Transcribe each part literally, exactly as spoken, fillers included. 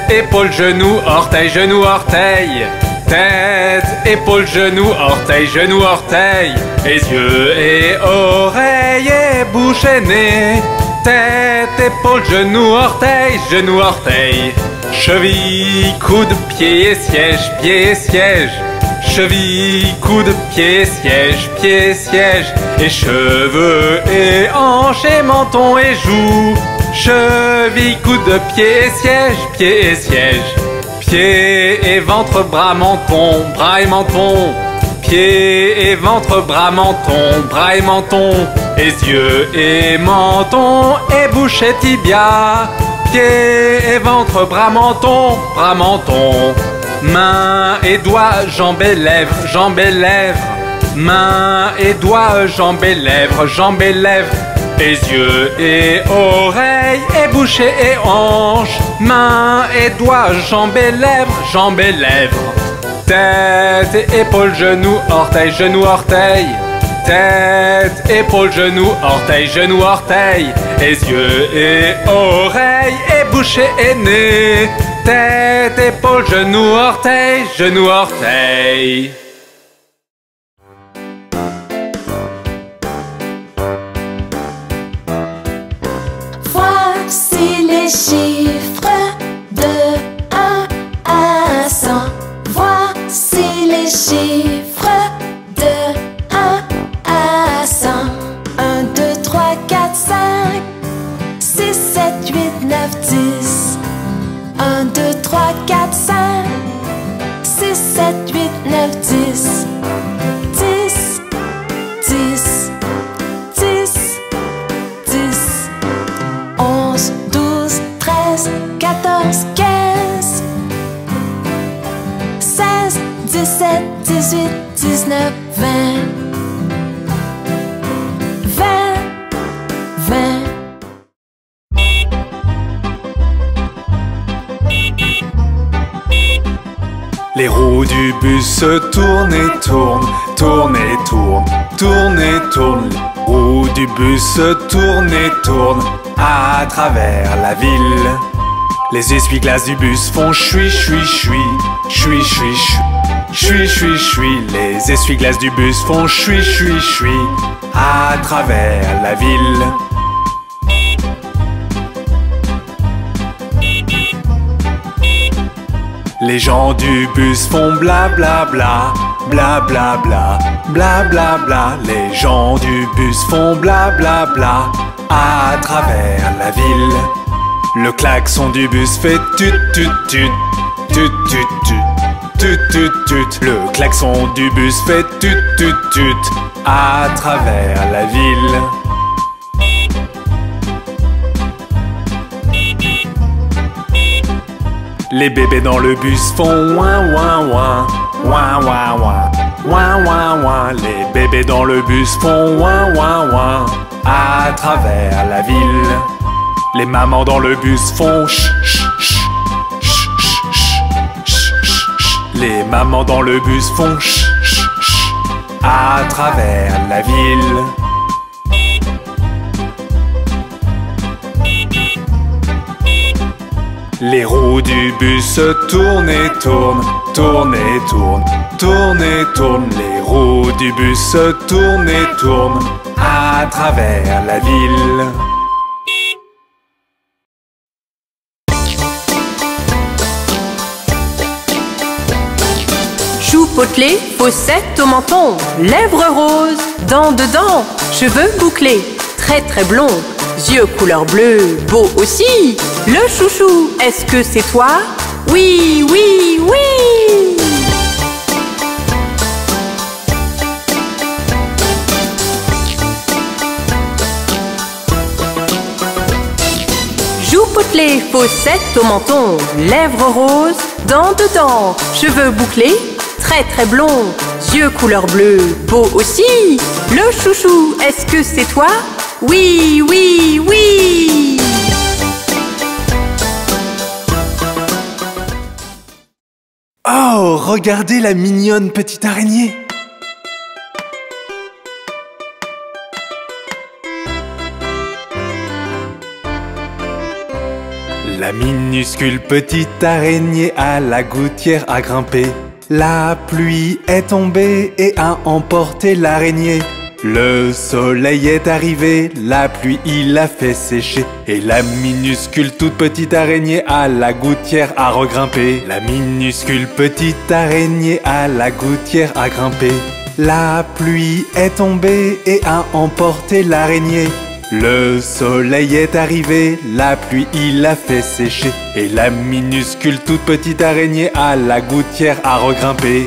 épaule, genou, orteil, genou, orteil. Tête, épaule, genou, orteil, genou, orteil. Et yeux et oreilles et bouche et nez. Tête, épaule, genou, orteil, genou, orteil. Cheville, coude, pied et siège, pied et siège. Cheville, coude, pied, siège, pied, siège. Et cheveux et hanches et menton et joues. Cheville, coude, pied et siège, pied et siège. Pied et ventre, bras, menton, bras et menton. Pied et ventre, bras, menton, bras et menton. Et yeux et menton et bouche et tibia. Pied et ventre, bras, menton, bras, menton. Mains et doigts, jambes et lèvres, jambes et lèvres. Mains et doigts, jambes et lèvres, jambes et lèvres. Et yeux et oreilles et bouche et hanches. Mains et doigts, jambes et lèvres, jambes et lèvres. Tête et épaules, genoux, orteil, genou, orteil. Tête, épaules, genoux, orteil, genou, orteil. Et yeux et oreilles et bouche et nez. Tête, épaules, genoux, orteil, genou, orteil. Voici les chiffres de un à cent. Voici les chiffres de un à cent. un, deux, trois, quatre, cinq, six, sept, huit, neuf, dix. un, deux, trois, quatre, cinq, six, sept, huit, neuf, dix. dix, dix, dix, dix. onze, douze, treize, quatorze, quinze. seize, dix-sept, dix-huit, dix-neuf, vingt. vingt, vingt. Les roues du bus se tournent et tournent, tournent et tournent, tournent et tournent. Les roues du bus se tournent et tournent à travers la ville. Les essuie-glaces du bus font chui chui chui, chui chui chui, chui chui chui. Les essuie-glaces du bus font chui chui chui à travers la ville. Les gens du bus font bla bla bla, bla bla bla, bla bla bla. Les gens du bus font bla bla bla à travers la ville. Le klaxon du bus fait tut tut tut, tut tut tut, tut tut tut. Le klaxon du bus fait tut tut tut à travers la ville. Les bébés dans le bus font ouin ouin ouin, ouin ouin ouin, ouin ouin ouin. Les bébés dans le bus font ouin ouin ouin à travers la ville. Les mamans dans le bus font ch ch ch, ch ch ch, ch ch. Les mamans dans le bus font ch ch ch à travers la ville. Les roues du bus se tournent et tournent, tournent et tournent, tournent et tournent. Les roues du bus se tournent et tournent à travers la ville. Joues potelées, fossettes au menton, lèvres roses, dents dedans, cheveux bouclés, très très blonds, yeux couleur bleue, beau aussi. Le chouchou, est-ce que c'est toi? Oui, oui, oui! Joues potelées, fossettes au menton, lèvres roses, dents dedans, cheveux bouclés, très très blonds, yeux couleur bleue, beau aussi. Le chouchou, est-ce que c'est toi? Oui, oui, oui! Oh, regardez la mignonne petite araignée! La minuscule petite araignée à la gouttière a grimpé. La pluie est tombée et a emporté l'araignée. Le soleil est arrivé, la pluie il l'a fait sécher. Et la minuscule toute petite araignée à la gouttière a regrimpé. La minuscule petite araignée à la gouttière a grimpé. La pluie est tombée et a emporté l'araignée. Le soleil est arrivé, la pluie il l'a fait sécher. Et la minuscule toute petite araignée à la gouttière a regrimpé.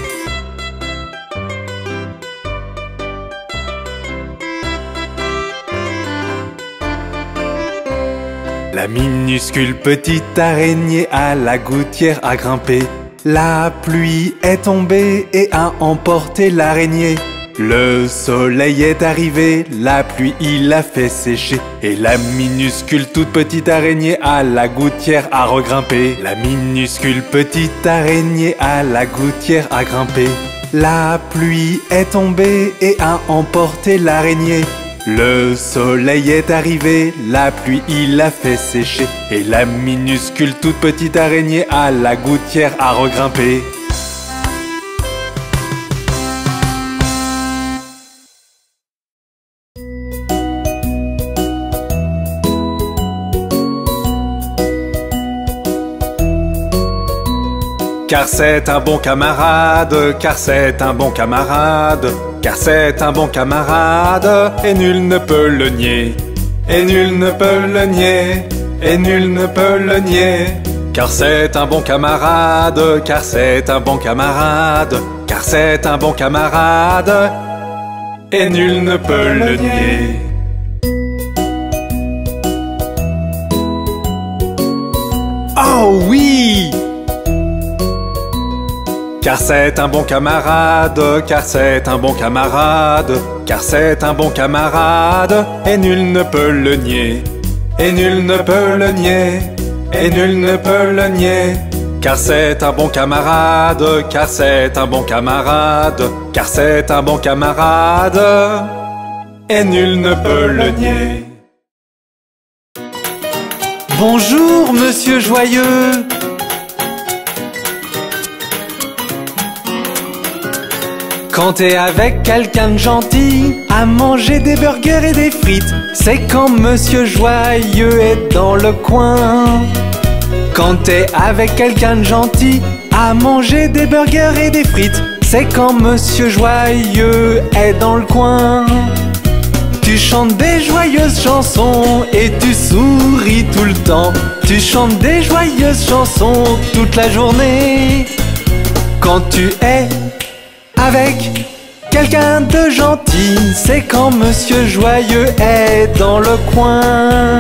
La minuscule petite araignée à la gouttière a grimpé. La pluie est tombée et a emporté l'araignée. Le soleil est arrivé, la pluie il l'a fait sécher. Et la minuscule toute petite araignée à la gouttière a regrimpé. La minuscule petite araignée à la gouttière a grimpé. La pluie est tombée et a emporté l'araignée. Le soleil est arrivé, la pluie il l'a fait sécher. Et la minuscule toute petite araignée à la gouttière a regrimpé. Car c'est un bon camarade, car c'est un bon camarade, car c'est un bon camarade, et nul ne peut le nier, et nul ne peut le nier, et nul ne peut le nier. Car c'est un bon camarade, car c'est un bon camarade, car c'est un bon camarade, et nul ne peut le nier. Oh oui! Car c'est un bon camarade, car c'est un bon camarade, car c'est un bon camarade, et nul ne peut le nier, et nul ne peut le nier, et nul ne peut le nier. Car c'est un bon camarade, car c'est un bon camarade, car c'est un bon camarade, et nul ne peut le nier. Bonjour, monsieur Joyeux. Quand t'es avec quelqu'un de gentil, à manger des burgers et des frites, c'est quand Monsieur Joyeux est dans le coin. Quand t'es avec quelqu'un de gentil, à manger des burgers et des frites, c'est quand Monsieur Joyeux est dans le coin. Tu chantes des joyeuses chansons et tu souris tout le temps. Tu chantes des joyeuses chansons toute la journée. Quand tu es avec quelqu'un de gentil, c'est quand Monsieur Joyeux est dans le coin.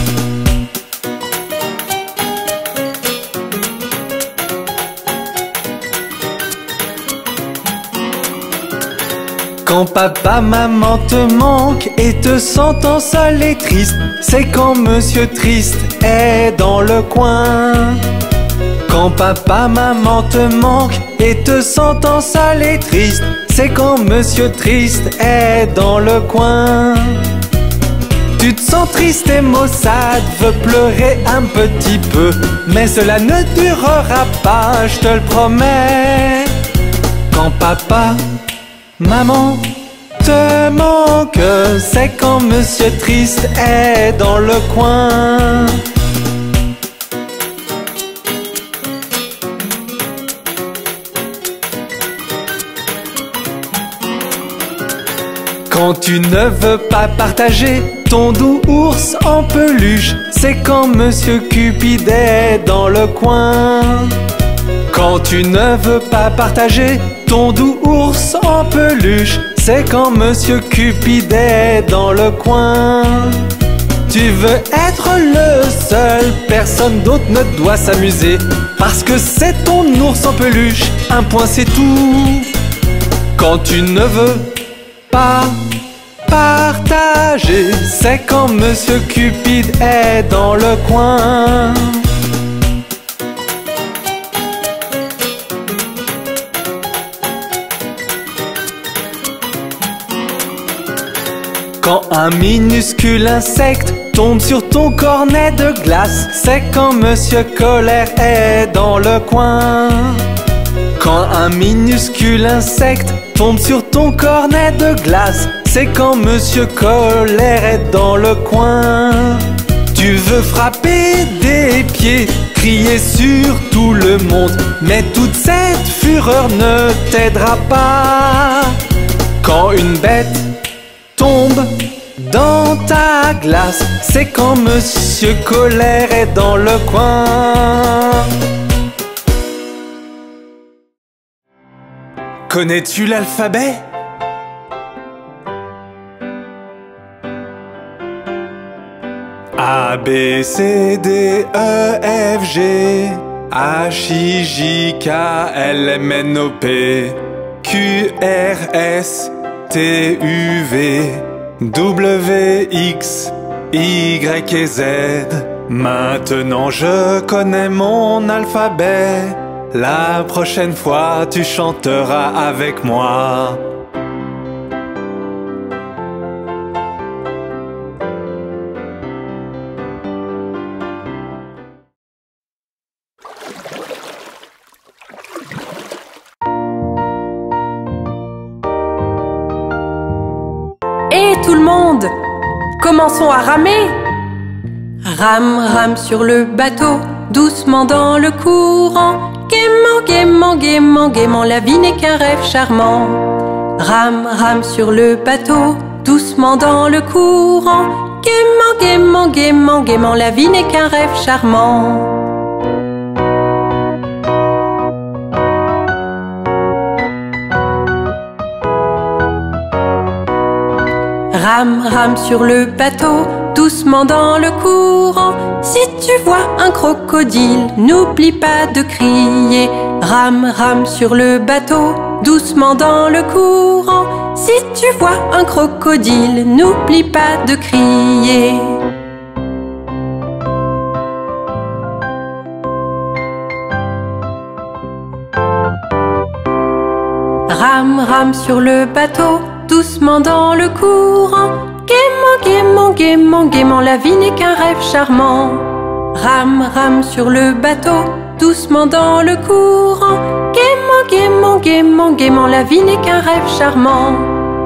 Quand papa, maman te manque et te sentant seul et triste, c'est quand Monsieur Triste est dans le coin. Quand papa, maman te manque et te sentant seul et triste, c'est quand Monsieur Triste est dans le coin. Tu te sens triste et maussade, veux pleurer un petit peu, mais cela ne durera pas, je te le promets. Quand papa, maman te manque, c'est quand Monsieur Triste est dans le coin. Quand tu ne veux pas partager ton doux ours en peluche, c'est quand Monsieur Cupide est dans le coin. Quand tu ne veux pas partager ton doux ours en peluche, c'est quand Monsieur Cupide est dans le coin. Tu veux être le seul, personne d'autre ne doit s'amuser, parce que c'est ton ours en peluche, un point c'est tout. Quand tu ne veux pas partager, c'est quand Monsieur Cupide est dans le coin. Quand un minuscule insecte tombe sur ton cornet de glace, c'est quand Monsieur Colère est dans le coin. Quand un minuscule insecte tombe sur ton cornet de glace, c'est quand Monsieur Colère est dans le coin. Tu veux frapper des pieds, crier sur tout le monde, mais toute cette fureur ne t'aidera pas. Quand une bête tombe dans ta glace, c'est quand Monsieur Colère est dans le coin. Connais-tu l'alphabet? A, B, C, D, E, F, G, H, I, J, K, L, M, N, O, P, Q, R, S, T, U, V, W, X, Y et Z. Maintenant je connais mon alphabet. La prochaine fois tu chanteras avec moi. Et tout le monde, commençons à ramer. Rame, rame sur le bateau, doucement dans le courant. Gaiement, gaiement, gaiement, gaiement, la vie n'est qu'un rêve charmant. Rame, rame sur le bateau, doucement dans le courant. Gaiement, gaiement, gaiement, gaiement, la vie n'est qu'un rêve charmant. Rame, rame sur le bateau, doucement dans le courant. Si tu vois un crocodile, n'oublie pas de crier. Rame, rame sur le bateau, doucement dans le courant. Si tu vois un crocodile, n'oublie pas de crier. Rame, rame sur le bateau, doucement dans le courant. Gaiement, gaiement, gaiement, gaiement, la vie n'est qu'un rêve charmant. Rame, rame sur le bateau, doucement dans le courant. Gaiement, gaiement, gaiement, gaiement, la vie n'est qu'un rêve charmant.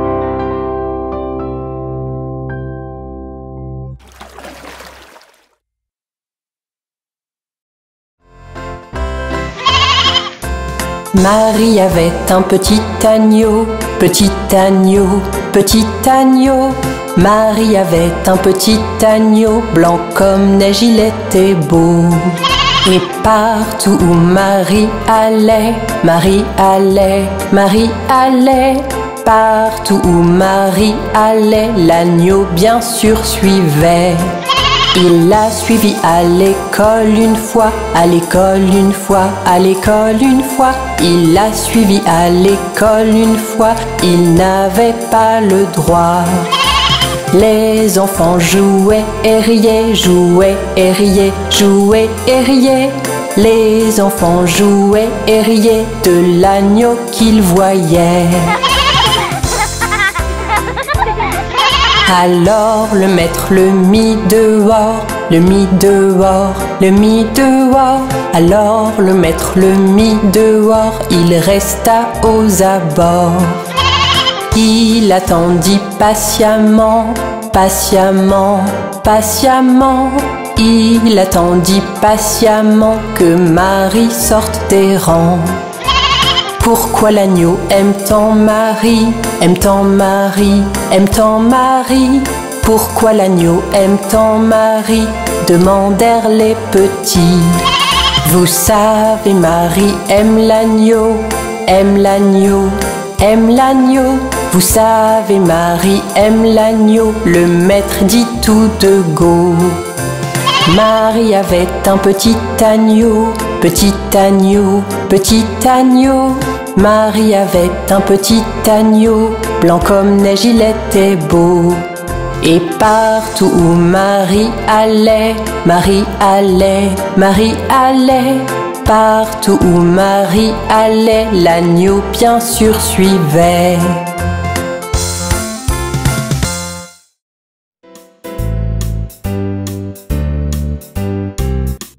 Marie avait un petit agneau, petit agneau, petit agneau. Marie avait un petit agneau, blanc comme neige, il était beau. Et partout où Marie allait, Marie allait, Marie allait. Partout où Marie allait, l'agneau bien sûr suivait. Il l'a suivi à l'école une fois, à l'école une fois, à l'école une fois. Il l'a suivi à l'école une fois, il n'avait pas le droit. Les enfants jouaient et riaient, jouaient et riaient, jouaient et riaient. Les enfants jouaient et riaient de l'agneau qu'ils voyaient. Alors le maître le mit dehors, le mit dehors, le mit dehors. Alors le maître le mit dehors, il resta aux abords. Il attendit patiemment, patiemment, patiemment. Il attendit patiemment que Marie sorte des rangs. Pourquoi l'agneau aime tant Marie, aime tant Marie, aime tant Marie? Pourquoi l'agneau aime tant Marie? Demandèrent les petits. Vous savez, Marie aime l'agneau, aime l'agneau, aime l'agneau. Vous savez, Marie aime l'agneau, le maître dit tout de go. Marie avait un petit agneau, petit agneau, petit agneau. Marie avait un petit agneau, blanc comme neige, il était beau. Et partout où Marie allait, Marie allait, Marie allait. Partout où Marie allait, l'agneau bien sûr suivait.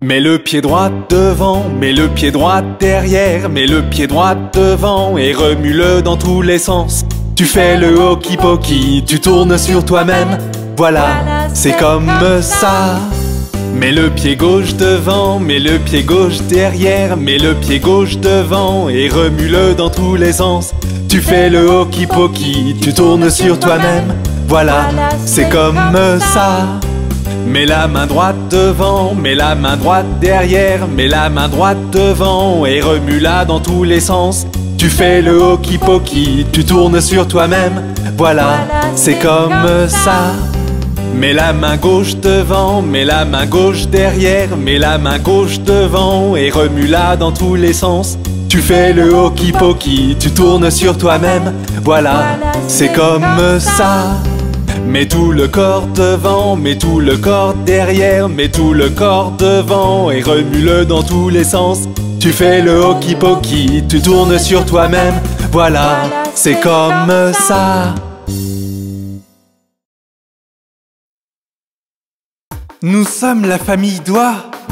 Mets le pied droit devant, mets le pied droit derrière, mets le pied droit devant et remue-le dans tous les sens. Tu fais le hokey-pokey, tu tournes sur toi-même. Voilà, c'est comme ça. Mets le pied gauche devant, mets le pied gauche derrière, mets le pied gauche devant et remue-le dans tous les sens. Tu fais le hokey-pokey, tu tournes sur toi-même. Voilà, c'est comme ça. Mets la main droite devant, mets la main droite derrière, mets la main droite devant et remue-la dans tous les sens. Tu fais le hokey-pokey, tu tournes sur toi-même. Voilà, c'est comme ça. Mets la main gauche devant, mets la main gauche derrière, mets la main gauche devant et remue-la dans tous les sens. Tu fais le hokey-pokey, tu tournes sur toi-même. Voilà, c'est comme ça. Mets tout le corps devant, mets tout le corps derrière, mets tout le corps devant et remue-le dans tous les sens. Tu fais le hokey-pokey, tu tournes sur toi-même. Voilà, c'est comme ça. Nous sommes la famille Doigt.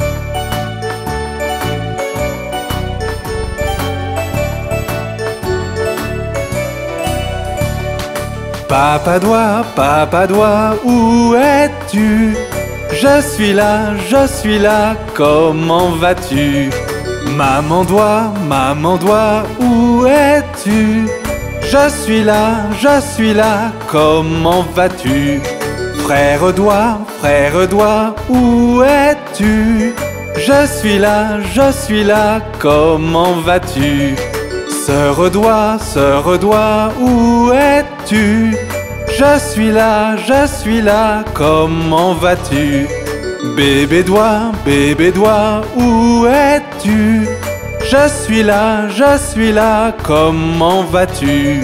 Papa Doigt, Papa Doigt, où es-tu? Je suis là, je suis là, comment vas-tu? Maman Doigt, Maman Doigt, où es-tu? Je suis là, je suis là, comment vas-tu? Frère Doigt, frère Doigt, où es-tu? Je suis là, je suis là, comment vas-tu? Sœur Doigt, Sœur Doigt, où es-tu? Je suis là, je suis là, comment vas-tu? Bébé Doigt, Bébé Doigt, où es-tu? Je suis là, je suis là, comment vas-tu?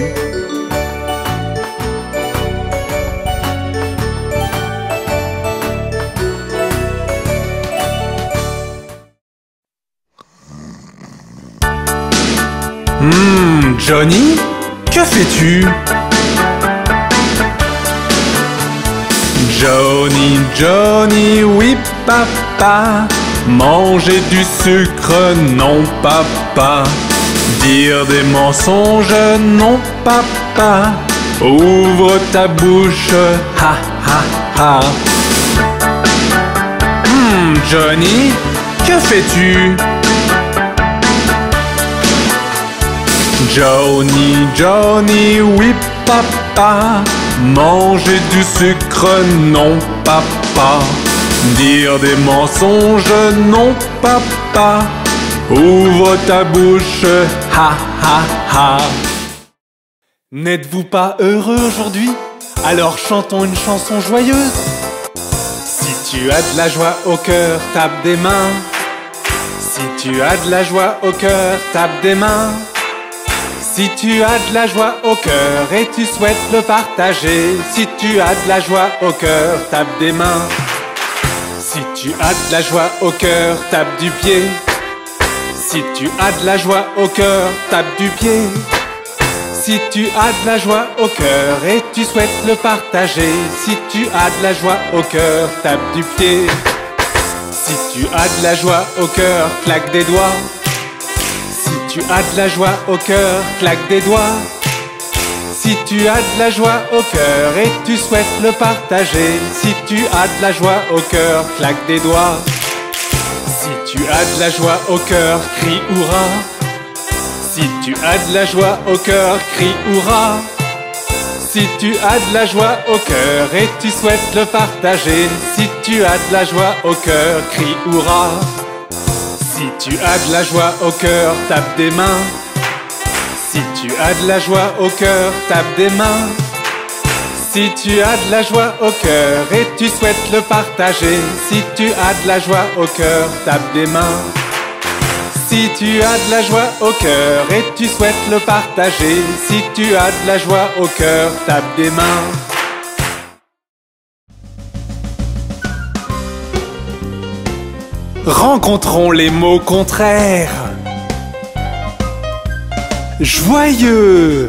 Hum, Johnny, que fais-tu? Johnny, Johnny, oui papa. Manger du sucre, non papa. Dire des mensonges, non papa. Ouvre ta bouche, ha ha ha. Hum, Johnny, que fais-tu? Johnny, Johnny, oui papa. Manger du sucre, non papa. Dire des mensonges, non papa. Ouvre ta bouche, ha ha ha. N'êtes-vous pas heureux aujourd'hui? Alors chantons une chanson joyeuse. Si tu as de la joie au cœur, tape des mains. Si tu as de la joie au cœur, tape des mains. Si tu as de la joie au cœur et tu souhaites le partager, si tu as de la joie au cœur, tape des mains. Si tu as de la joie au cœur, tape du pied. Si tu as de la joie au cœur, tape du pied. Si tu as de la joie au cœur et tu souhaites le partager, si tu as de la joie au cœur, tape du pied. Si tu as de la joie au cœur, claque des doigts. Si tu as de la joie au cœur, claque des doigts. Si tu as de la joie au cœur et tu souhaites le partager, si tu as de la joie au cœur, claque des doigts. Si tu as de la joie au cœur, crie hurrah. Si tu as de la joie au cœur, crie hurrah. Si tu as de la joie au cœur et tu souhaites le partager, si tu as de la joie au cœur, crie hurrah. Si tu as de la joie au cœur, tape des mains. Si tu as de la joie au cœur, tape des mains. Si tu as de la joie au cœur et tu souhaites le partager, si tu as de la joie au cœur, tape des mains. Si tu as de la joie au cœur et tu souhaites le partager, si tu as de la joie au cœur, tape des mains. Rencontrons les mots contraires. Joyeux,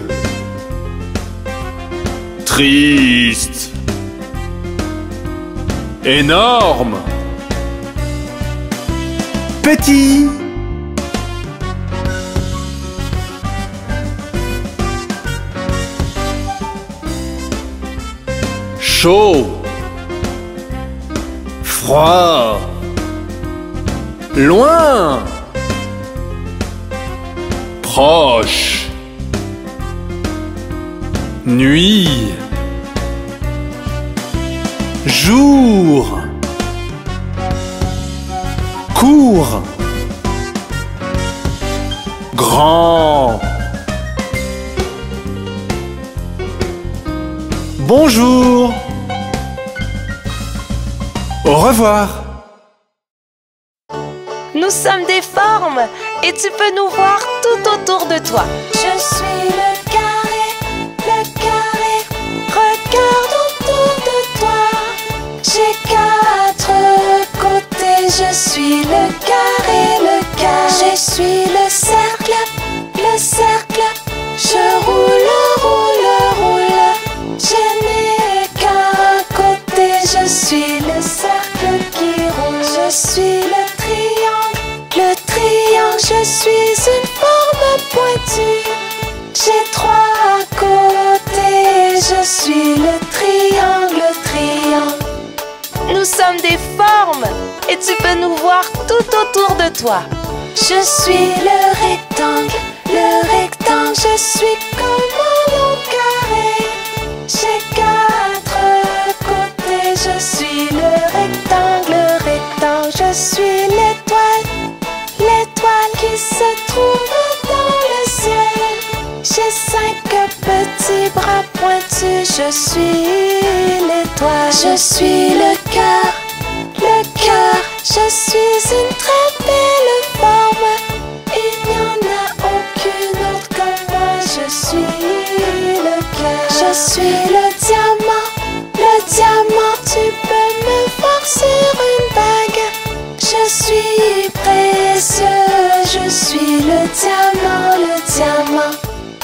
triste, énorme, petit. Chaud, froid, loin, proche, nuit, jour, court, grand. Bonjour. Au revoir. Nous sommes des formes et tu peux nous voir tout autour de toi. Je suis le carré, le carré. Regarde autour de toi. J'ai quatre côtés. Je suis le carré, le carré. Je suis le cercle, le cercle. Je roule, roule, roule. Je n'ai qu'un côté. Je suis le cercle qui roule. Je suis le triangle, le triangle. Je suis une forme pointue. J'ai trois côtés. Je suis le triangle, le triangle. Nous sommes des formes et tu peux nous voir tout autour de toi. Je suis le rectangle, le rectangle. Je suis comme un long carré. J'ai quatre côtés. Je suis le rectangle, le rectangle. Je suis l'étoile, l'étoile qui se trouve dans le ciel. J'ai cinq petits bras pointus. Je suis l'étoile. Je suis le cœur, le cœur. Je suis une très belle forme. Il n'y en a aucune autre comme moi. Je suis le cœur. Je suis le diamant, le diamant. Tu peux me voir sur une bague. Je suis précieux. Je suis le diamant, le diamant.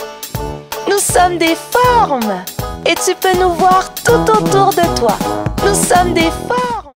Nous sommes des formes et tu peux nous voir tout autour de toi. Nous sommes des formes.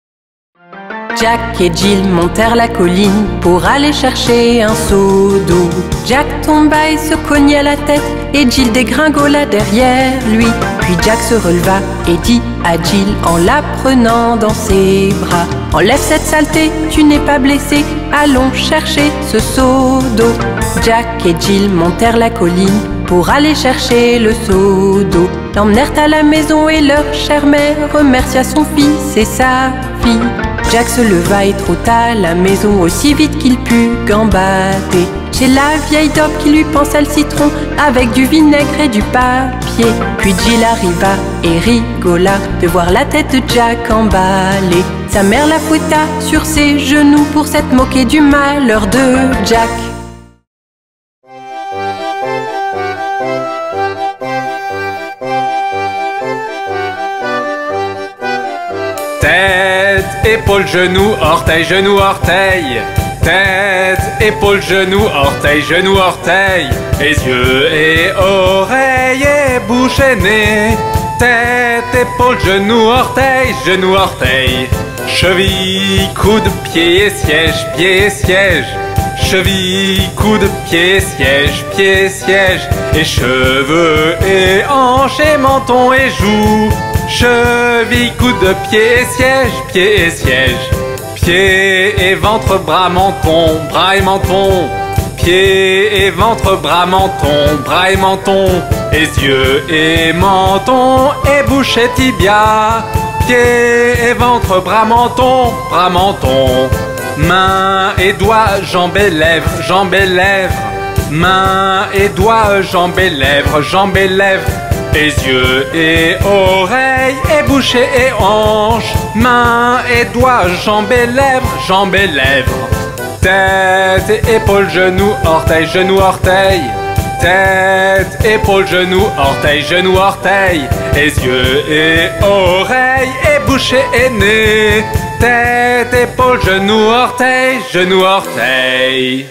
Jack et Jill montèrent la colline pour aller chercher un seau d'eau. Jack tomba et se cogna la tête et Jill dégringola derrière lui. Puis Jack se releva et dit à Jill en la prenant dans ses bras: enlève cette saleté, tu n'es pas blessé, allons chercher ce seau d'eau. Jack et Jill montèrent la colline pour aller chercher le seau d'eau. L'emmenèrent à la maison et leur chère mère remercia son fils et sa fille. Jack se leva et trota à la maison aussi vite qu'il put gambader. Chez la vieille daube qui lui pansa le citron avec du vinaigre et du papier. Puis Jill arriva et rigola de voir la tête de Jack emballée. Sa mère la fouetta sur ses genoux pour s'être moquée du malheur de Jack. Tête, épaule, genou, orteil, genou, orteil. Tête, épaule, genou, orteil, genou, orteil. Les yeux et oreilles et bouche et nez. Tête, épaule, genou, orteil, genou, orteil. Cheville, coude, pied et siège, pied et siège. Cheville, coude, pied, siège, pied, siège. Et cheveux et hanches et menton et joues. Cheville, coude, pied et siège, pied et siège. Pied et ventre, bras, menton, bras et menton. Pied et ventre, bras, menton, bras et menton. Les yeux et menton et bouche et tibia. Pied et ventre, bras, menton, bras, menton. Mains et doigts, jambes et lèvres, jambes et lèvres. Mains et doigts, jambes et lèvres, jambes et lèvres. Les yeux et oreilles et bouche et hanches. Mains et doigts, jambes et lèvres, jambes et lèvres. Tête et épaules, genoux, orteil, genou, orteil. Tête, épaules, genoux, orteil, genou, orteil. Les yeux et oreilles et bouche et nez. Tête, épaules, genoux, orteil, genou, orteil.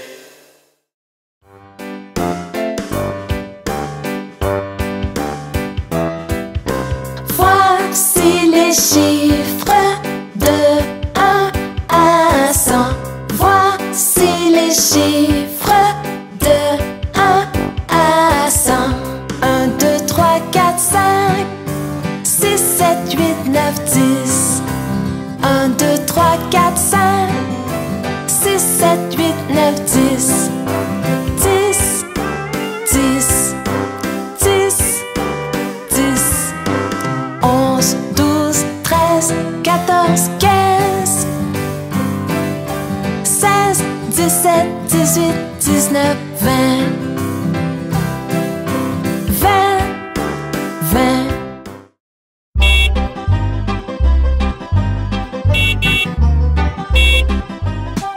Voici les chiffres de un à cent. Voici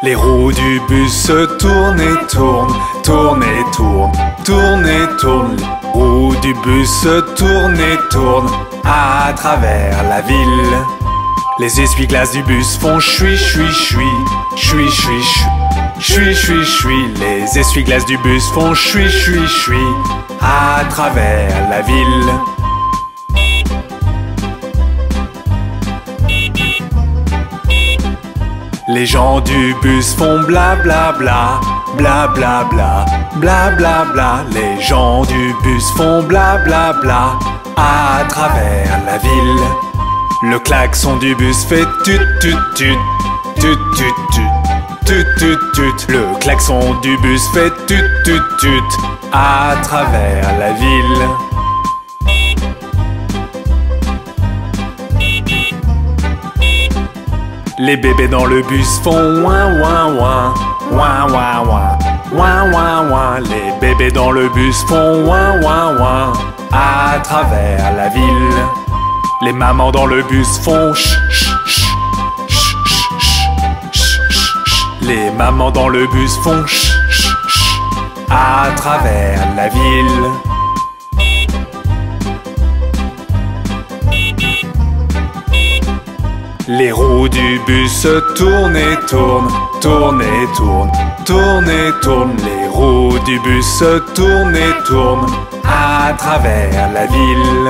Les roues du bus tournent et tournent, tournent et tournent, tournent et tournent. Les roues du bus tournent et tournent à travers la ville. Les essuie-glaces du bus font chui chui chui, chui chui chui, chui chui chui. Les essuie-glaces du bus font chui chui chui à travers la ville. Les gens du bus font bla bla bla, bla bla bla, bla bla bla. Les gens du bus font bla bla bla à travers la ville. Le klaxon du bus fait tut tut tut, tut tut tut, tut tut tut. Le klaxon du bus fait tut tut tut à travers la ville. Les bébés dans le bus font ouin ouin ouin, ouin ouin ouin, ouin ouin ouin. Les bébés dans le bus font ouin ouin ouin à travers la ville. Les mamans dans le bus font ch ch ch, ch ch ch, ch ch. Les mamans dans le bus font ch ch ch à travers la ville. Les roues du bus tournent et tournent, tournent et tournent, tournent et tournent. Les roues du bus tournent et tournent à travers la ville.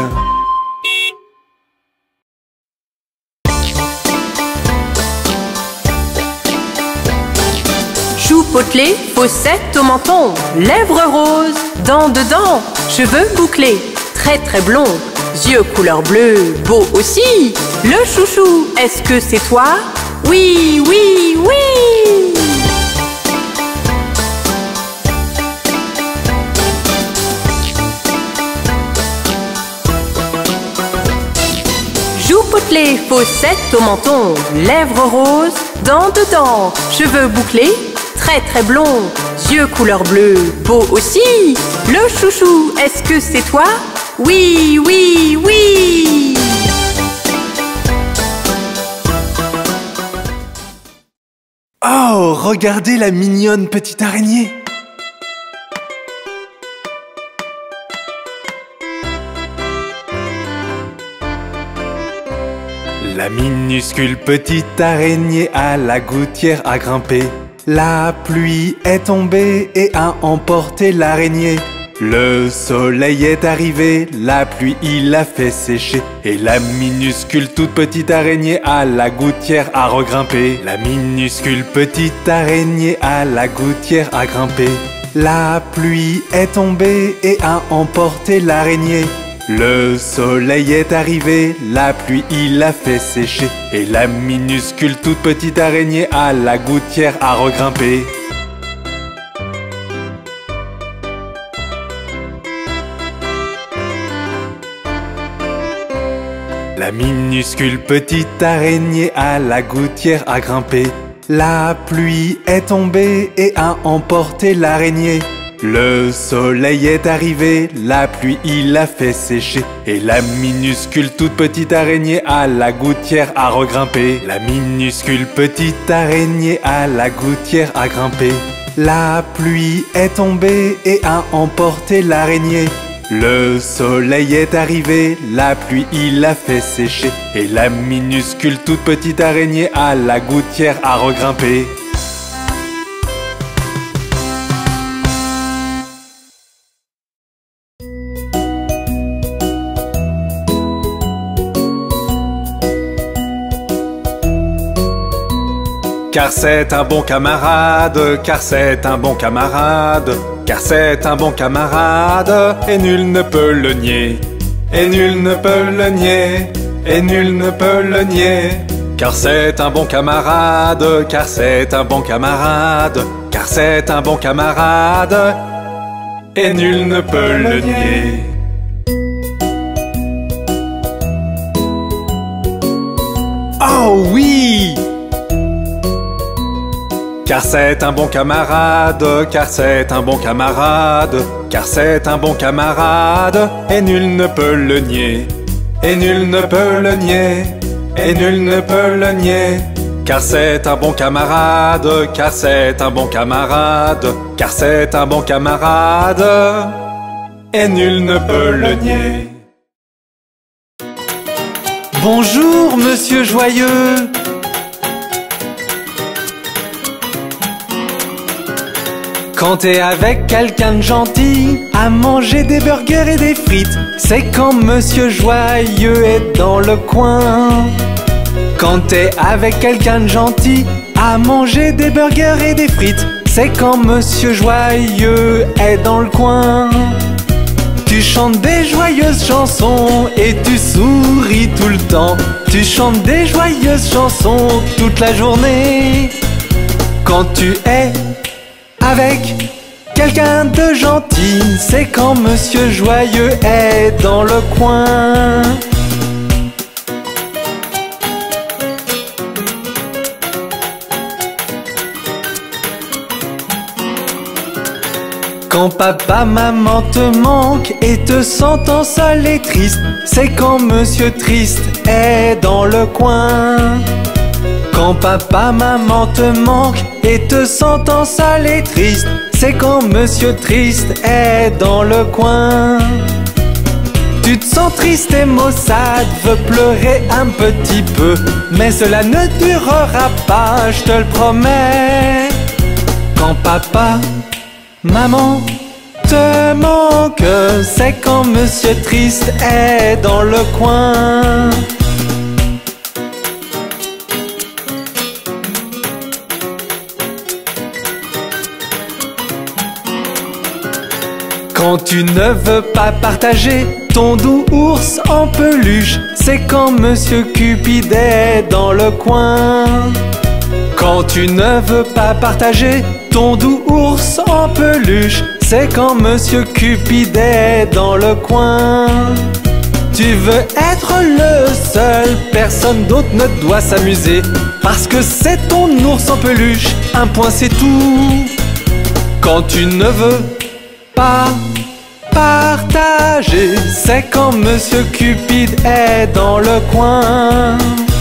Joues potelées, fossettes au menton, lèvres roses, dents dedans, cheveux bouclés, très très blonds, yeux couleur bleue, beau aussi. Le chouchou, est-ce que c'est toi? Oui, oui, oui! Joues potelées, fossettes au menton, lèvres roses, dents dedans, cheveux bouclés, très très blonds, yeux couleur bleue, beau aussi. Le chouchou, est-ce que c'est toi? Oui, oui, oui! Oh, regardez la mignonne petite araignée! La minuscule petite araignée à la gouttière a grimpé. La pluie est tombée et a emporté l'araignée. Le soleil est arrivé, la pluie il l'a fait sécher. Et la minuscule toute petite araignée à la gouttière a regrimpé. La minuscule petite araignée à la gouttière a grimpé. La pluie est tombée et a emporté l'araignée. Le soleil est arrivé, la pluie il l'a fait sécher. Et la minuscule toute petite araignée à la gouttière a regrimpé. La minuscule petite araignée à la gouttière a grimpé. La pluie est tombée et a emporté l'araignée. Le soleil est arrivé, la pluie il l'a fait sécher. Et la minuscule toute petite araignée à la gouttière a regrimpé. La minuscule petite araignée à la gouttière a grimpé. La pluie est tombée et a emporté l'araignée. Le soleil est arrivé, la pluie il l'a fait sécher. Et la minuscule toute petite araignée à la gouttière a regrimpé. Car c'est un bon camarade, car c'est un bon camarade, car c'est un bon camarade, et nul ne peut le nier, et nul ne peut le nier, et nul ne peut le nier. Car c'est un bon camarade, car c'est un bon camarade, car c'est un bon camarade, et nul ne peut le nier. Oh oui! Car c'est un bon camarade, car c'est un bon camarade, car c'est un bon camarade, et nul ne peut le nier, et nul ne peut le nier, et nul ne peut le nier, car c'est un bon camarade, car c'est un bon camarade, car c'est un bon camarade, et nul ne peut le nier. Bonjour, monsieur joyeux. Quand t'es avec quelqu'un de gentil, à manger des burgers et des frites, c'est quand monsieur joyeux est dans le coin. Quand t'es avec quelqu'un de gentil, à manger des burgers et des frites, c'est quand monsieur joyeux est dans le coin. Tu chantes des joyeuses chansons et tu souris tout le temps. Tu chantes des joyeuses chansons toute la journée. Quand tu es avec quelqu'un de gentil, c'est quand monsieur joyeux est dans le coin. Quand papa, maman te manque et te sentant seul et triste, c'est quand monsieur triste est dans le coin. Quand papa, maman te manque et te sentant seul et triste, c'est quand monsieur triste est dans le coin. Tu te sens triste et maussade, veux pleurer un petit peu, mais cela ne durera pas, je te le promets. Quand papa, maman te manque, c'est quand monsieur triste est dans le coin. Quand tu ne veux pas partager ton doux ours en peluche, c'est quand monsieur Cupid est dans le coin. Quand tu ne veux pas partager ton doux ours en peluche, c'est quand monsieur Cupid est dans le coin. Tu veux être le seul, personne d'autre ne doit s'amuser, parce que c'est ton ours en peluche, un point c'est tout. Quand tu ne veux pas partager, c'est quand monsieur Cupid est dans le coin.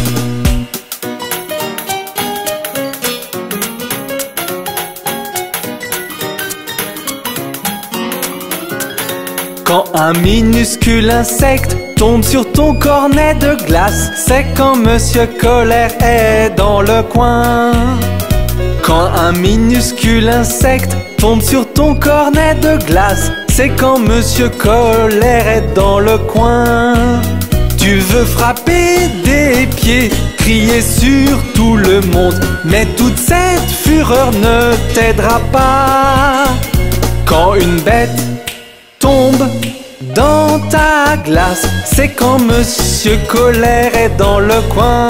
Quand un minuscule insecte tombe sur ton cornet de glace, c'est quand monsieur Colère est dans le coin. Quand un minuscule insecte tombe sur ton cornet de glace, c'est quand monsieur Colère est dans le coin. Tu veux frapper des pieds, crier sur tout le monde, mais toute cette fureur ne t'aidera pas. Quand une bête tombe dans ta glace, c'est quand monsieur Colère est dans le coin.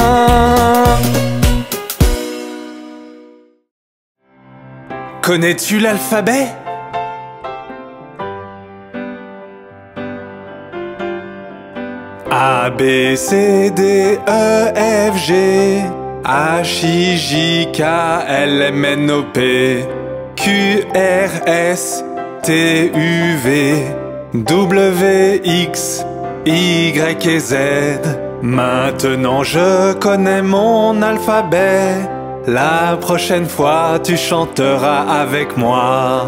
Connais-tu l'alphabet? A, B, C, D, E, F, G, H, I, J, K, L, M, N, O, P, Q, R, S, T, U, V, W, X, Y et Z. Maintenant je connais mon alphabet. La prochaine fois tu chanteras avec moi.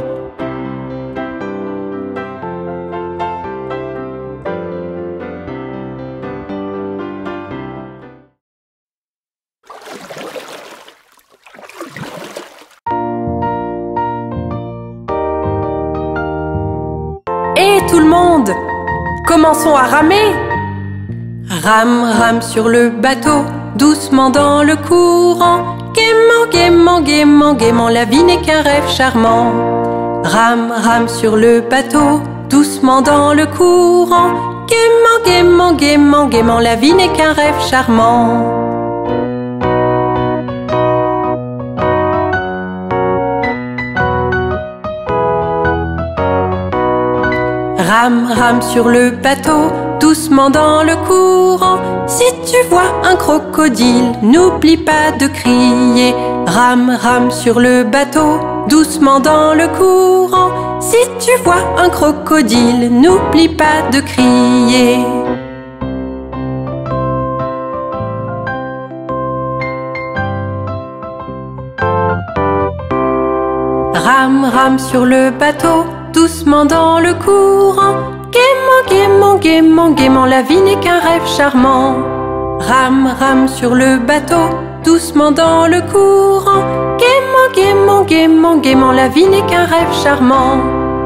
Et tout le monde, commençons à ramer. Rame, rame sur le bateau, doucement dans le courant. Gaiement, gaiement, gaiement, gaiement, la vie n'est qu'un rêve charmant. Rame, rame sur le bateau, doucement dans le courant. Gaiement, gaiement, gaiement, gaiement, la vie n'est qu'un rêve charmant. Rame, rame sur le bateau, doucement dans le courant. Si tu vois un crocodile, n'oublie pas de crier. Rame, rame sur le bateau, doucement dans le courant. Si tu vois un crocodile, n'oublie pas de crier. Rame, rame sur le bateau, doucement dans le courant. Gaiement, gaiement, gaiement, gaiement, la vie n'est qu'un rêve charmant. Rame, rame sur le bateau, doucement dans le courant. Gaiement, gaiement, gaiement, gaiement, la vie n'est qu'un rêve charmant.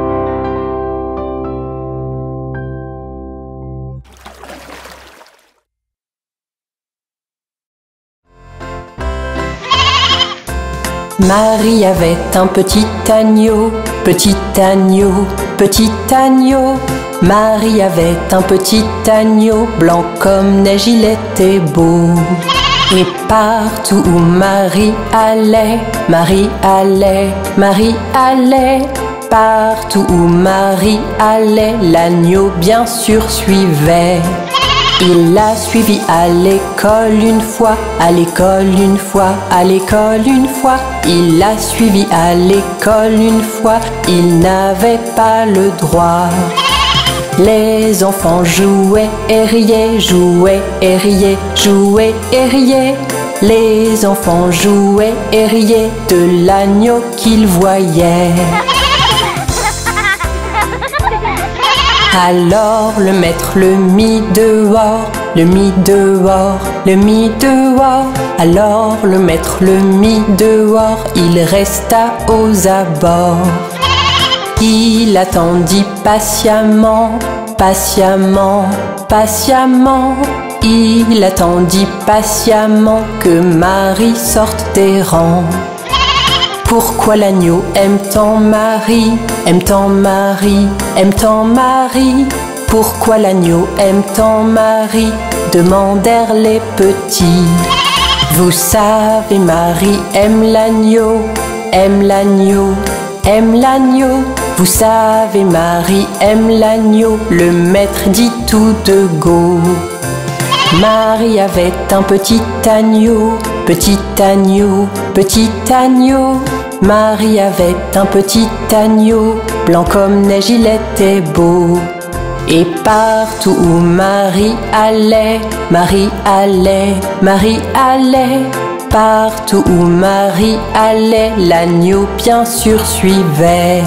Marie avait un petit agneau, petit agneau, petit agneau. Marie avait un petit agneau, blanc comme neige, il était beau. Et partout où Marie allait, Marie allait, Marie allait. Partout où Marie allait, l'agneau bien sûr suivait. Il l'a suivi à l'école une fois, à l'école une fois, à l'école une fois. Il l'a suivi à l'école une fois, il n'avait pas le droit. Les enfants jouaient et riaient, jouaient et riaient, jouaient et riaient. Les enfants jouaient et riaient de l'agneau qu'ils voyaient. Alors le maître le mit dehors, le mit dehors, le mit dehors. Alors le maître le mit dehors, il resta aux abords. Il attendit patiemment, patiemment, patiemment. Il attendit patiemment que Marie sorte des rangs. Pourquoi l'agneau aime tant Marie, aime tant Marie, aime tant Marie? Pourquoi l'agneau aime tant Marie? Demandèrent les petits. Vous savez, Marie aime l'agneau, aime l'agneau, aime l'agneau. Vous savez, Marie aime l'agneau, le maître dit tout de go. Marie avait un petit agneau, petit agneau, petit agneau. Marie avait un petit agneau, blanc comme neige, il était beau. Et partout où Marie allait, Marie allait, Marie allait. Partout où Marie allait, l'agneau bien sûr suivait.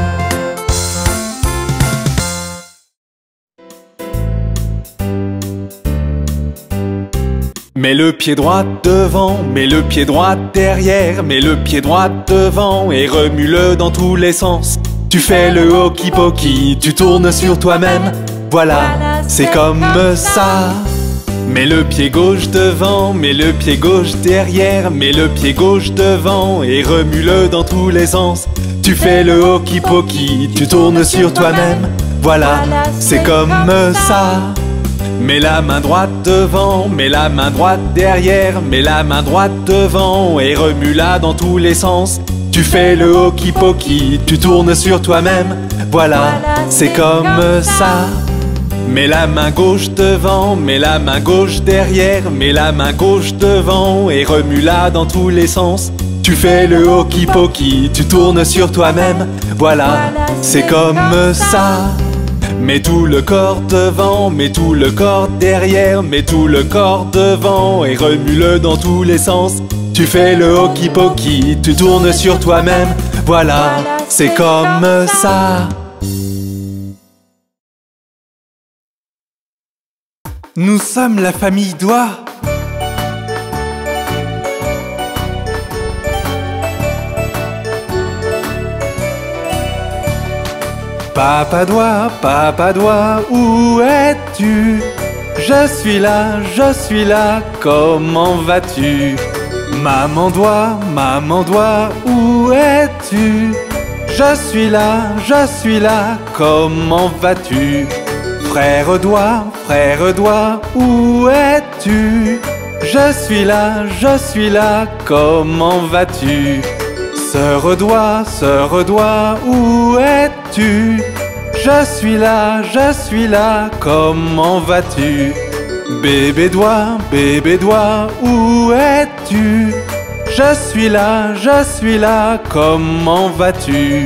Mets le pied droit devant, mets le pied droit derrière, mets le pied droit devant et remue-le dans tous les sens. Tu fais le hokey-pokey, tu tournes sur toi-même, voilà, c'est comme ça. Mets le pied gauche devant, mets le pied gauche derrière, mets le pied gauche devant et remue-le dans tous les sens. Tu fais le hokey-pokey, tu tournes sur toi-même, voilà, c'est comme ça. Mets la main droite devant, mets la main droite derrière, mets la main droite devant et remue-la dans tous les sens. Tu fais le hokey-pokey, tu tournes sur toi-même, voilà, c'est comme ça. Mets la main gauche devant, mets la main gauche derrière, mets la main gauche devant et remue-la dans tous les sens. Tu fais le hokey-pokey, tu tournes sur toi-même, voilà, c'est comme ça. Mets tout le corps devant, mets tout le corps derrière, mets tout le corps devant et remue-le dans tous les sens. Tu fais le hokey-pokey, tu tournes sur toi-même, voilà, c'est comme ça. Nous sommes la famille Doigt. Papa Doigt, Papa Doigt, où es-tu? Je suis là, je suis là, comment vas-tu? Maman Doigt, Maman Doigt, où es-tu? Je suis là, je suis là, comment vas-tu? Frère Doigt, Frère Doigt, où es-tu? Je suis là, je suis là, comment vas-tu? Sœur Doigt, Sœur Doigt, où es-tu? Je suis là, je suis là, comment vas-tu? Bébé Doigt, Bébé Doigt, où es-tu? Je suis là, je suis là, comment vas-tu?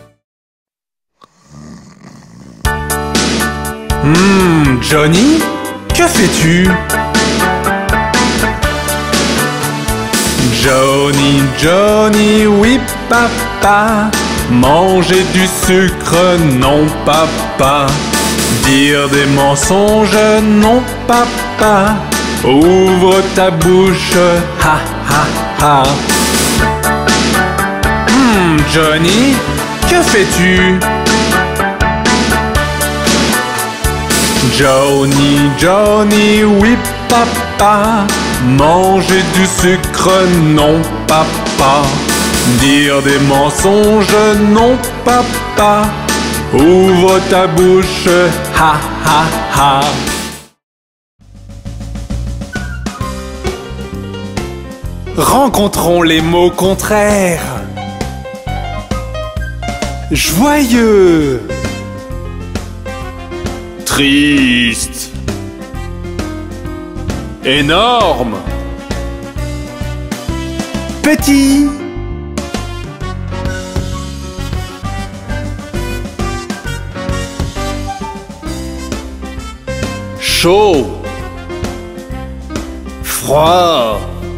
Hum, Johnny, que fais-tu? Johnny, Johnny, oui papa. Manger du sucre, non papa. Dire des mensonges, non papa. Ouvre ta bouche, ha ha ha. Hmm, Johnny, que fais-tu? Johnny, Johnny, oui papa. Manger du sucre, non papa. Dire des mensonges, non papa. Ouvre ta bouche, ha ha ha. Rencontrons les mots contraires. Joyeux, triste, énorme, petit, chaud, froid,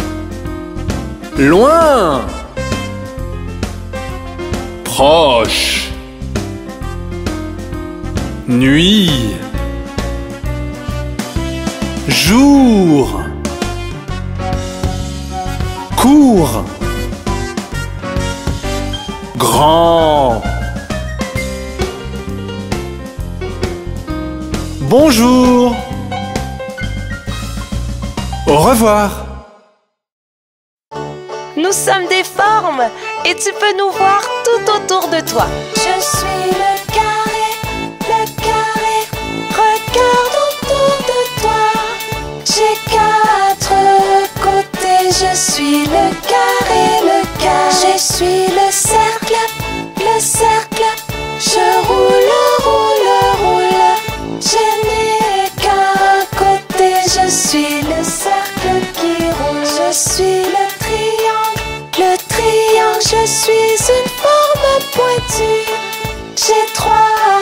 loin, proche, nuit, jour, court, grand, bonjour, au revoir. Nous sommes des formes et tu peux nous voir tout autour de toi. Je suis le carré, le carré. Regarde autour de toi. J'ai quatre côtés. Je suis le carré, le carré. Je suis le cercle, le cercle. Je roule, roule, roule. Je n'ai qu'un côté. Je suis le cercle qui roule. Je suis le Le triangle, je suis une forme pointue. J'ai trois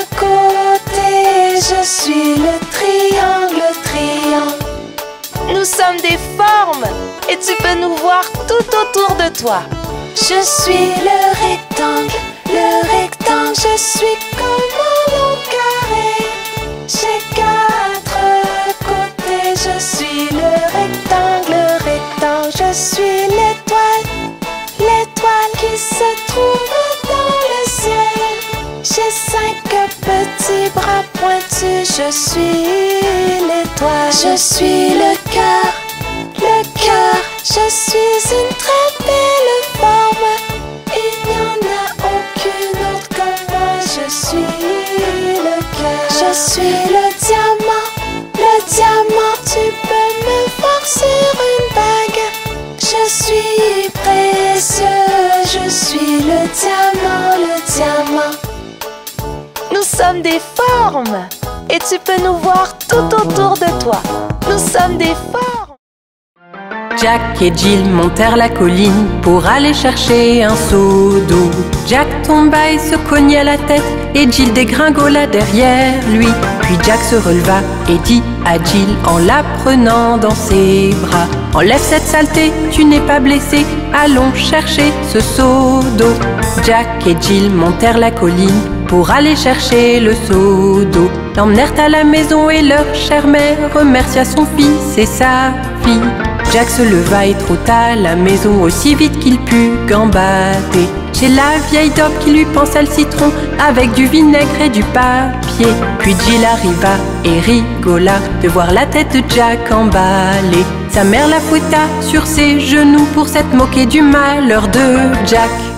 côtés. Je suis le triangle, triangle. Nous sommes des formes et tu peux nous voir tout autour de toi. Je suis le rectangle, le rectangle. Je suis comme un long carré. J'ai quatre côtés. Je suis le rectangle, le rectangle. Je suis l'étoile. L'étoile qui se trouve dans le ciel. J'ai cinq petits bras pointus. Je suis l'étoile. Je suis le cœur, le cœur. Je suis une très belle forme. Il n'y en a aucune autre comme moi. Je suis le cœur. Je suis le diamant, le diamant. Tu peux me voir sur une bague. Je suis précieux, je suis le diamant, le diamant. Nous sommes des formes et tu peux nous voir tout autour de toi. Nous sommes des formes. Jack et Jill montèrent la colline pour aller chercher un seau d'eau. Jack tomba et se cogna la tête et Jill dégringola derrière lui. Puis Jack se releva et dit à Jill en la prenant dans ses bras: enlève cette saleté, tu n'es pas blessé, allons chercher ce seau d'eau. Jack et Jill montèrent la colline pour aller chercher le seau d'eau. L'emmenèrent à la maison et leur chère mère remercia son fils et sa fille. Jack se leva et trotta à la maison aussi vite qu'il put gambader. Chez la vieille daube qui lui pansa le citron avec du vinaigre et du papier. Puis Jill arriva et rigola de voir la tête de Jack emballée. Sa mère la fouetta sur ses genoux pour s'être moquée du malheur de Jack.